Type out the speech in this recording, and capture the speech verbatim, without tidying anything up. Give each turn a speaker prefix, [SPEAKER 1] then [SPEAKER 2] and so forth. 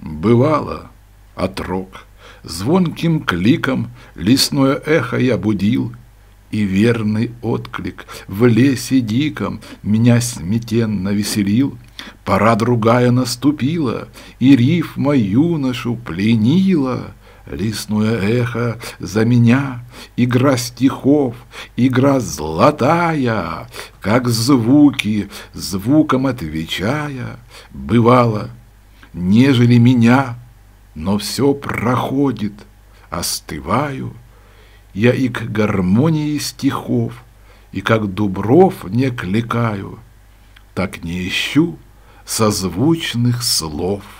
[SPEAKER 1] Бывало, отрок, звонким кликом лесное эхо я будил, и верный отклик в лесе диком меня смятенно веселил. Пора другая наступила, и рифма юношу пленила. Лесное эхо за меня, игра стихов, игра золотая, как звуки, звуком отвечая. Бывало, нежели меня, но все проходит, остываю. Я и к гармонии стихов, и как дубров не кликаю, так не ищу созвучных слов.